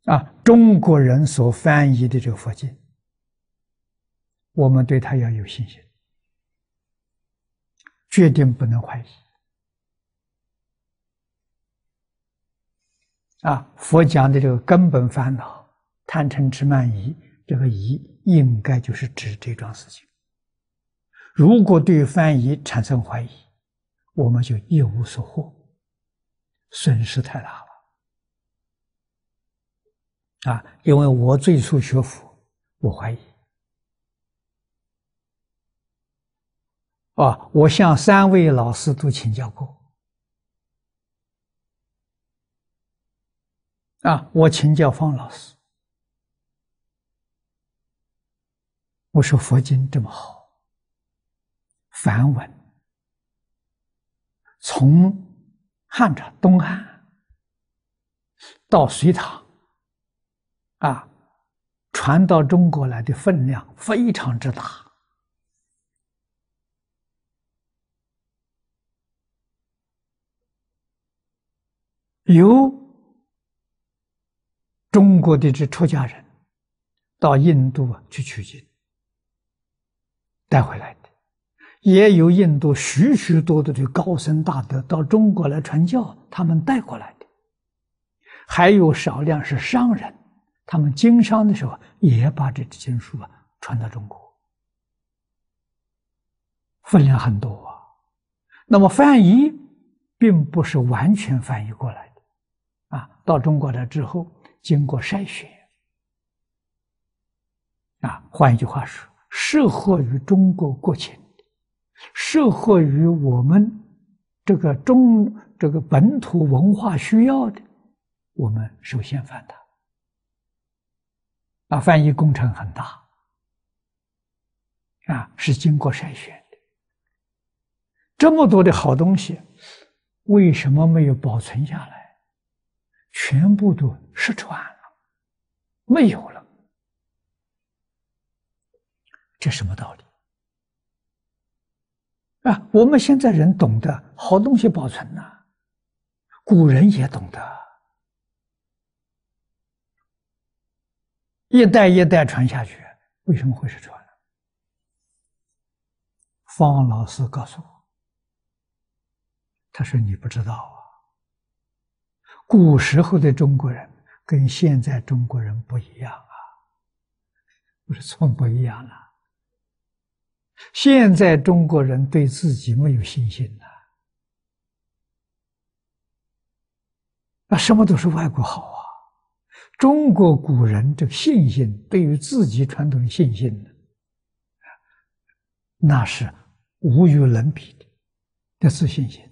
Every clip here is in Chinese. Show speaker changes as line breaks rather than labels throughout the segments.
中国人所翻译的这个佛经，我们对他要有信心，决定不能怀疑。佛讲的这个根本烦恼，贪嗔痴慢疑，这个疑应该就是指这桩事情。如果对翻译产生怀疑，我们就一无所获，损失太大了。因为我最初学佛，我怀疑。我向3位老师都请教过。我请教方老师，我说佛经这么好，梵文，从汉朝东汉到隋唐，传到中国来的分量非常之大。有中国的这出家人到印度去取经带回来的，也有印度许许多多的高僧大德到中国来传教，他们带过来的，还有少量是商人，他们经商的时候也把这经书传到中国，分量很多。那么翻译并不是完全翻译过来的，到中国来之后经过筛选，换一句话说，适合于中国国情的，适合于我们这个本土文化需要的，我们首先翻它。翻译工程很大，是经过筛选的。这么多的好东西，为什么没有保存下来？全部都失传了，没有了。这什么道理？我们现在人懂得好东西保存呐，古人也懂得，一代一代传下去，为什么会失传呢？方老师告诉我，他说你不知道古时候的中国人跟现在中国人不一样我说从不一样了。现在中国人对自己没有信心什么都是外国好中国古人这个信心，对于自己传统的信心那是无与伦比的自信心。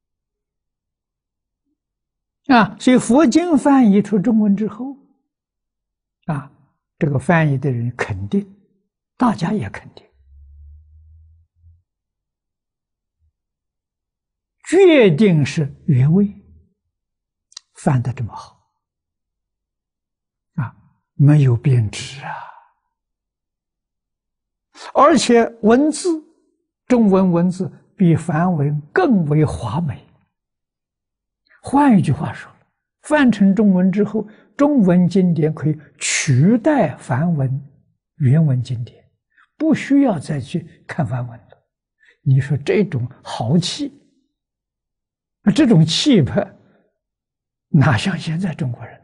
所以佛经翻译出中文之后，这个翻译的人肯定，大家也肯定，决定是原味，翻得这么好，没有变质而且文字，中文文字比梵文更为华美。换一句话说，翻成中文之后，中文经典可以取代梵文原文经典，不需要再去看梵文了。你说这种豪气，这种气派，哪像现在中国人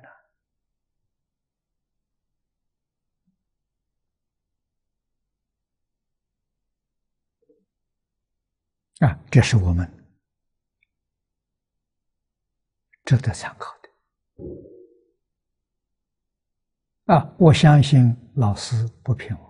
呢？这是我们值得参考的。我相信老师不骗我。